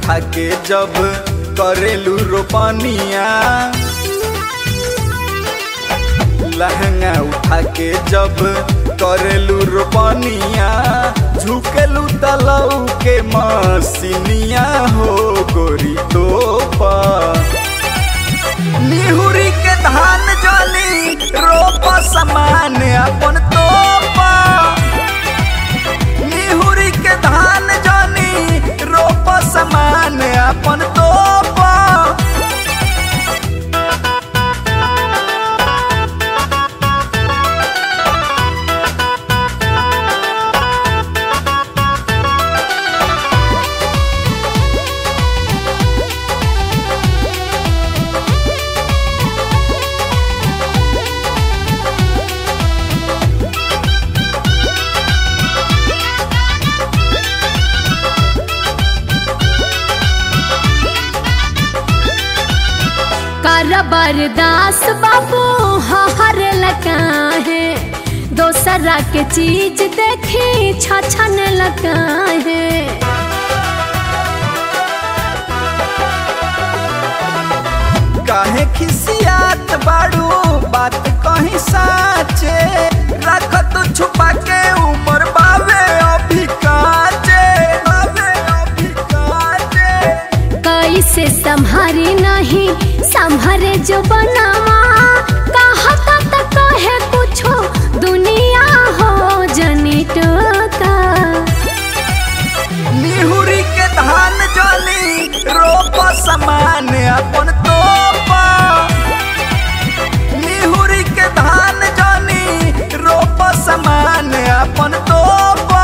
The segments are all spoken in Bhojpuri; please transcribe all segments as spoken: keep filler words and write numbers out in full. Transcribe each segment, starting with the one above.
उठा के जब करेलू रोपनिया, लहंगा उठा के जब करेलू रोपनिया, झुकेलू तलऊ के मसीनिया हो गोरी तोपा। निहुरी के धान जली रोप समान अपन तोपा, निहुरी के धान जली रोप समान अपन तोपा। बरदास बाबू हर लगा है, दोसरा के चीज देखी छछन लगा है। काहे खिसियात बाड़ू बात कहीं साचे, रख तो छुपा के उमर बावे अभी काचे, बावे अभी काचे। कैसे संभारी नहीं संभरे जो बनावा, कहता त कहे कुछो दुनिया हो जनी टोका। निहुरी के धान जली रोप समान अपन तोपा, निहुरी के धान जली रोप समान अपन तोपा।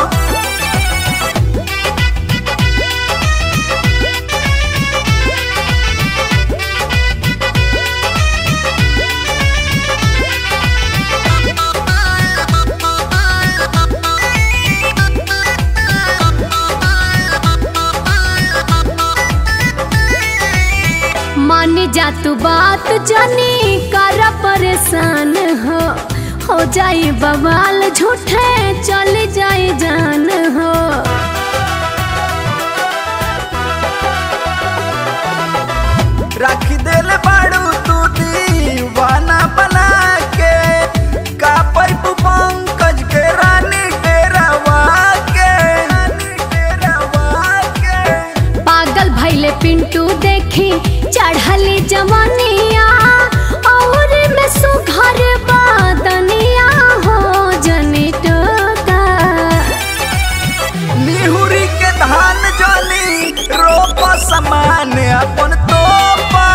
मान जा तू बात जानी कर परेशान हो, हो जाए बवाल झूठे चल जाए जान हो। रख दिल बाड़ू तू दीवाना बना के, का पैपू पंकज के रानी के रवा के, रानी के रवा के। पागल भैले पिंटू देखी चढ़ली जवानिया, और में सुघर बादनिया हो जनी टोका। निहुरी के धान जली रोप समान अपन तोपा,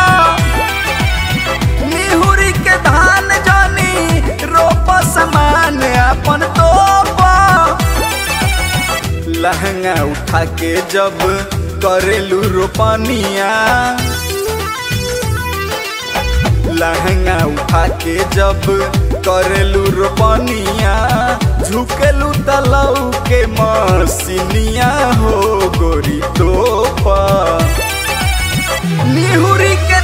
निहुरी के धान जली रोप समान अपन तोपा। लहंगा उठा के जब करेलू रोपनिया, लहंगा उठा के जब करेलू रोपनिया, झुकेलू तलऊ के मसीनिया हो गोरी तोपा। निहुरी के